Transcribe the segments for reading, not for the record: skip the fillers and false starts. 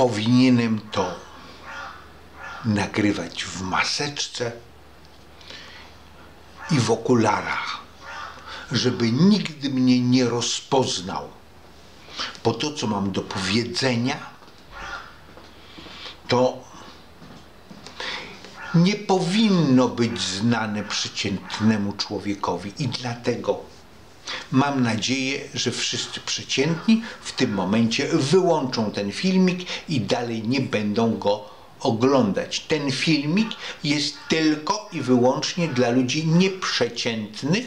powinienem to nagrywać w maseczce i w okularach, żeby nikt mnie nie rozpoznał. Bo to, co mam do powiedzenia, to nie powinno być znane przeciętnemu człowiekowi i dlatego mam nadzieję, że wszyscy przeciętni w tym momencie wyłączą ten filmik i dalej nie będą go oglądać. Ten filmik jest tylko i wyłącznie dla ludzi nieprzeciętnych,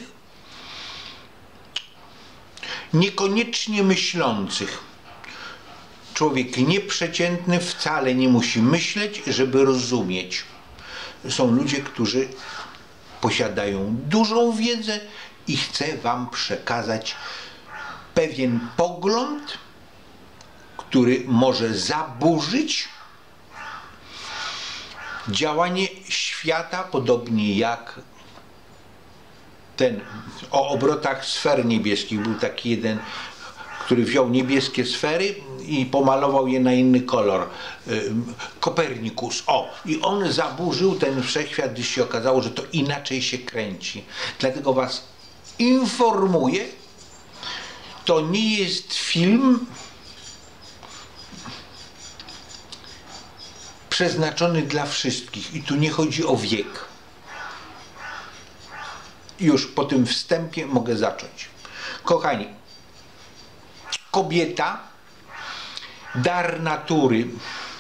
niekoniecznie myślących. Człowiek nieprzeciętny wcale nie musi myśleć, żeby rozumieć. Są ludzie, którzy posiadają dużą wiedzę i chcę wam przekazać pewien pogląd, który może zaburzyć działanie świata, podobnie jak ten o obrotach sfer niebieskich. Był taki jeden, który wziął niebieskie sfery i pomalował je na inny kolor. Kopernikus. I on zaburzył ten wszechświat, gdyż się okazało, że to inaczej się kręci. Dlatego was informuję, to nie jest film przeznaczony dla wszystkich i tu nie chodzi o wiek. Już po tym wstępie mogę zacząć. Kochani, kobieta, dar natury,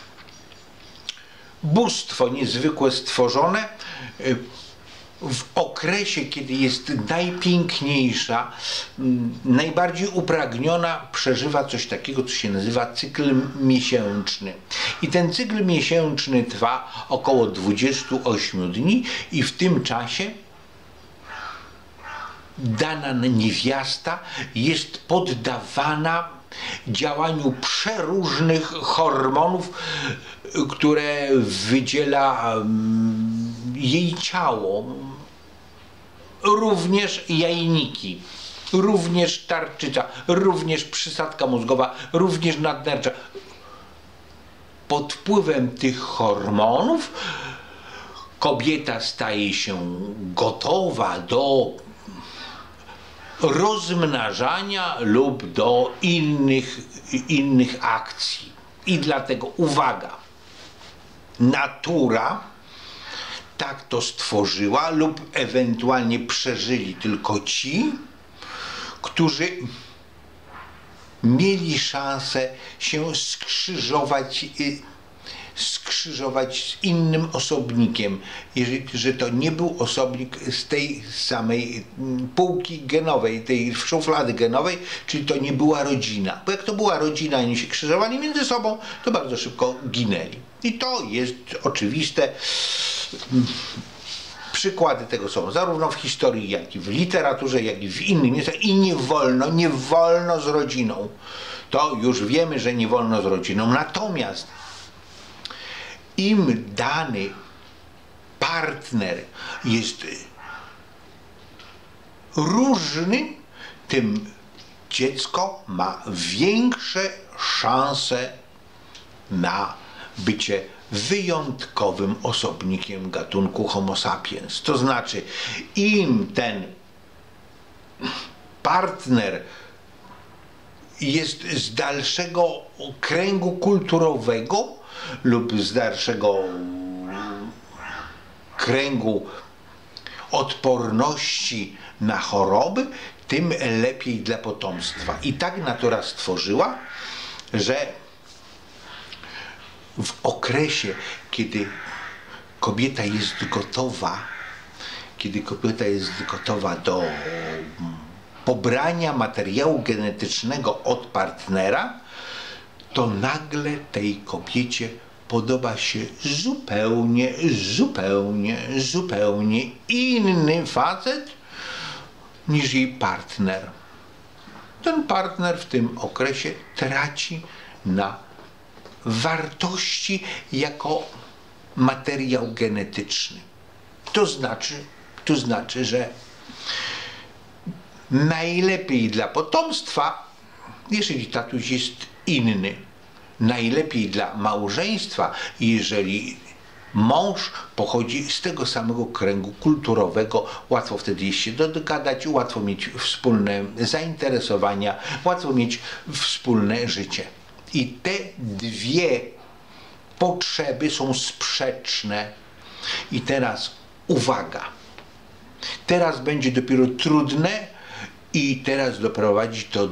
bóstwo niezwykłe stworzone w okresie, kiedy jest najpiękniejsza, najbardziej upragniona, przeżywa coś takiego, co się nazywa cykl miesięczny. I ten cykl miesięczny trwa około 28 dni i w tym czasie dana niewiasta jest poddawana działaniu przeróżnych hormonów, które wydziela jej ciało, również jajniki, również tarczyca, również przysadka mózgowa, również nadnercza. Pod wpływem tych hormonów kobieta staje się gotowa do rozmnażania lub do innych akcji. I dlatego uwaga, natura tak to stworzyła lub ewentualnie przeżyli tylko ci, którzy mieli szansę się skrzyżować z innym osobnikiem, że to nie był osobnik z tej samej półki genowej, tej szuflady genowej, czyli to nie była rodzina. Bo jak to była rodzina i oni się krzyżowali między sobą, to bardzo szybko ginęli. I to jest oczywiste. Przykłady tego są zarówno w historii, jak i w literaturze, jak i w innych miejscach. I nie wolno z rodziną. To już wiemy, że nie wolno z rodziną. Natomiast im dany partner jest różny, tym dziecko ma większe szanse na bycie wyjątkowym osobnikiem gatunku Homo sapiens. To znaczy, im ten partner jest z dalszego kręgu kulturowego lub z dalszego kręgu odporności na choroby, tym lepiej dla potomstwa. I tak natura stworzyła, że w okresie, kiedy kobieta jest gotowa do pobrania materiału genetycznego od partnera, to nagle tej kobiecie podoba się zupełnie inny facet niż jej partner. Ten partner w tym okresie traci na wartości jako materiał genetyczny. To znaczy, że najlepiej dla potomstwa, jeżeli tatuś jest inny. najlepiej dla małżeństwa, jeżeli mąż pochodzi z tego samego kręgu kulturowego, łatwo wtedy jest się dogadać, łatwo mieć wspólne zainteresowania, łatwo mieć wspólne życie. I te dwie potrzeby są sprzeczne. I teraz uwaga, teraz będzie dopiero trudne i teraz doprowadzi to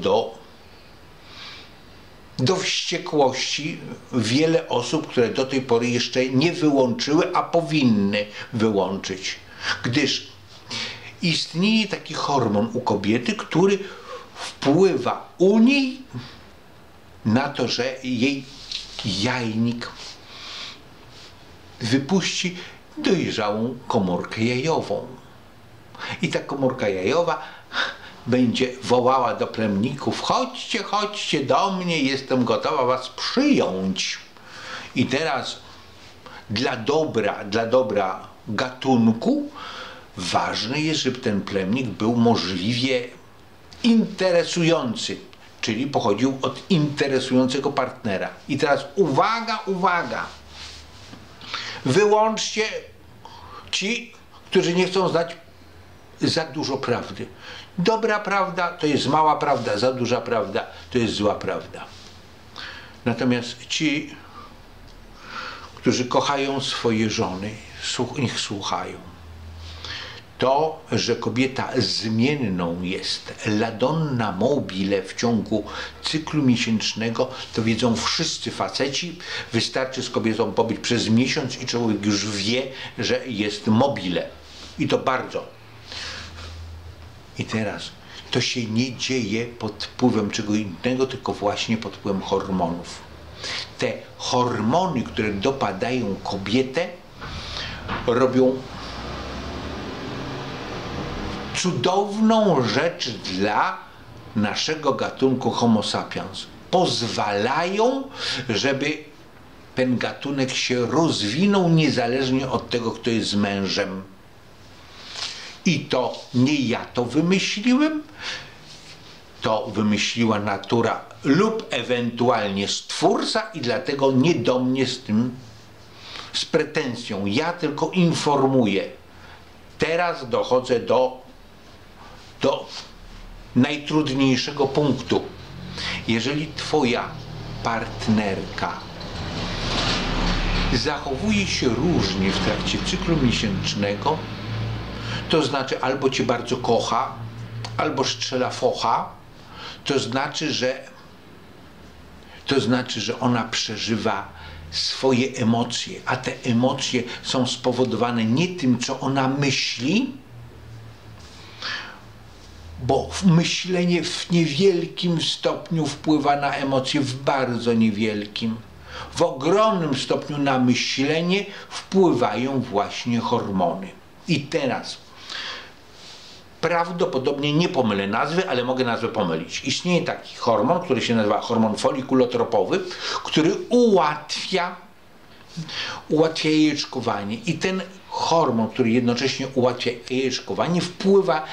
do wściekłości wiele osób, które do tej pory jeszcze nie wyłączyły, a powinny wyłączyć. Gdyż istnieje taki hormon u kobiety, który wpływa u niej na to, że jej jajnik wypuści dojrzałą komórkę jajową. I ta komórka jajowa będzie wołała do plemników: chodźcie, chodźcie do mnie, jestem gotowa was przyjąć. I teraz dla dobra gatunku ważne jest, żeby ten plemnik był możliwie interesujący, czyli pochodził od interesującego partnera. I teraz uwaga, uwaga! Wyłączcie ci, którzy nie chcą znać za dużo prawdy. Dobra prawda to jest mała prawda, za duża prawda to jest zła prawda. Natomiast ci, którzy kochają swoje żony, niech słuchają. To, że kobieta zmienną jest, la donna mobile w ciągu cyklu miesięcznego, to wiedzą wszyscy faceci. Wystarczy z kobietą pobyć przez miesiąc i człowiek już wie, że jest mobile. I to bardzo. I teraz to się nie dzieje pod wpływem czego innego, tylko właśnie pod wpływem hormonów. Te hormony, które dopadają kobietę, robią cudowną rzecz dla naszego gatunku Homo sapiens. Pozwalają, żeby ten gatunek się rozwinął niezależnie od tego, kto jest mężem. I to nie ja to wymyśliłem, to wymyśliła natura lub ewentualnie Stwórca i dlatego nie do mnie z pretensją. Ja tylko informuję. Teraz dochodzę do najtrudniejszego punktu. Jeżeli twoja partnerka zachowuje się różnie w trakcie cyklu miesięcznego, to znaczy albo cię bardzo kocha, albo strzela focha, to znaczy, że ona przeżywa swoje emocje, a te emocje są spowodowane nie tym, co ona myśli, bo myślenie w niewielkim stopniu wpływa na emocje, w bardzo niewielkim. W ogromnym stopniu na myślenie wpływają właśnie hormony. I teraz prawdopodobnie nie pomylę nazwy, ale mogę nazwę pomylić. Istnieje taki hormon, który się nazywa hormon folikulotropowy, który ułatwia jajeczkowanie. I ten hormon, który jednocześnie ułatwia jajeczkowanie, wpływa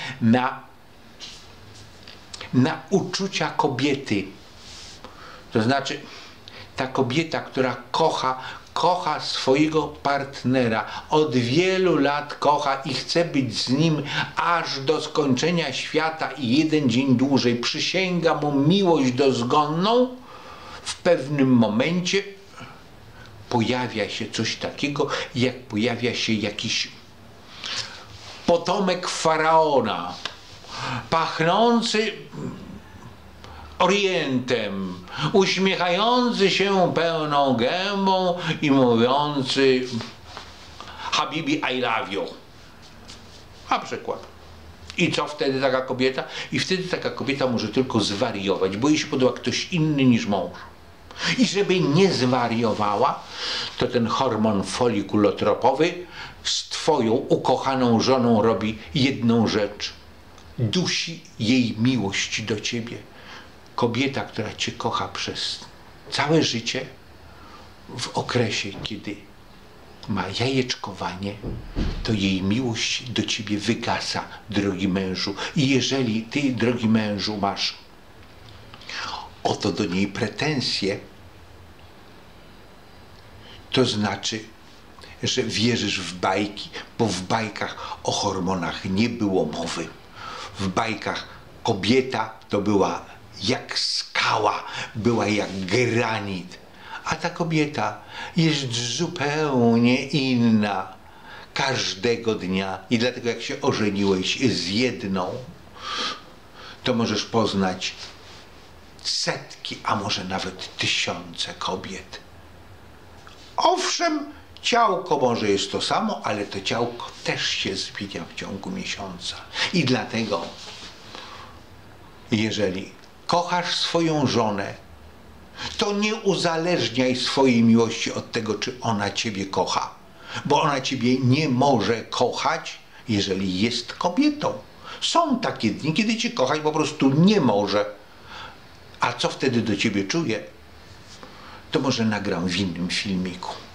na uczucia kobiety. To znaczy, ta kobieta, która kocha swojego partnera, od wielu lat kocha i chce być z nim aż do skończenia świata i jeden dzień dłużej, przysięga mu miłość dozgonną, w pewnym momencie pojawia się coś takiego, jak pojawia się jakiś potomek faraona, pachnący orientem, uśmiechający się pełną gębą i mówiący Habibi, I love you. A przykład. I co wtedy taka kobieta? I wtedy taka kobieta może tylko zwariować, bo jej się podoba ktoś inny niż mąż. I żeby nie zwariowała, to ten hormon folikulotropowy z twoją ukochaną żoną robi jedną rzecz. Dusi jej miłość do ciebie. Kobieta, która cię kocha przez całe życie, w okresie, kiedy ma jajeczkowanie, to jej miłość do ciebie wygasa, drogi mężu. I jeżeli ty, drogi mężu, masz o to do niej pretensje, to znaczy, że wierzysz w bajki, bo w bajkach o hormonach nie było mowy. W bajkach kobieta to była jak skała, była jak granit, a ta kobieta jest zupełnie inna każdego dnia i dlatego jak się ożeniłeś z jedną, to możesz poznać setki, a może nawet tysiące kobiet. Owszem, ciałko może jest to samo, ale to ciałko też się zmienia w ciągu miesiąca. I dlatego, jeżeli kochasz swoją żonę, to nie uzależniaj swojej miłości od tego, czy ona ciebie kocha. Bo ona ciebie nie może kochać, jeżeli jest kobietą. Są takie dni, kiedy cię kochać po prostu nie może. A co wtedy do ciebie czuje, to może nagram w innym filmiku.